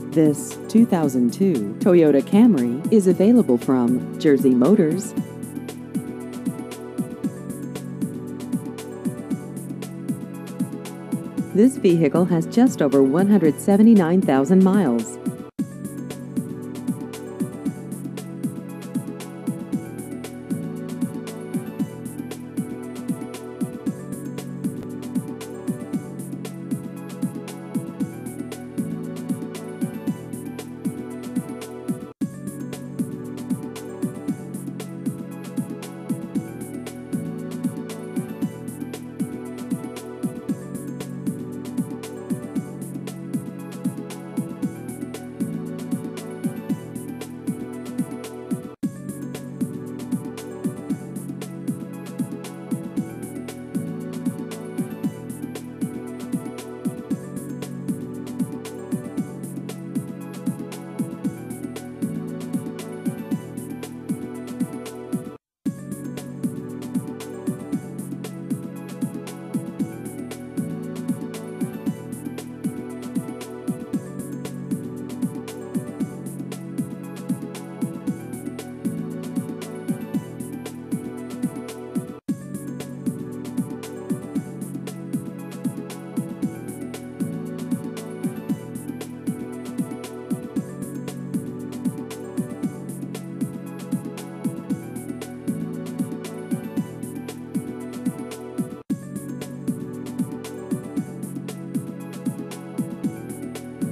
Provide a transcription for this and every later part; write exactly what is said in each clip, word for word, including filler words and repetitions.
This two thousand two Toyota Camry is available from Jersey Motors. This vehicle has just over one hundred seventy-nine thousand miles.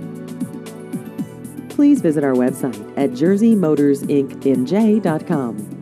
Please visit our website at jersey motors inc n j dot com.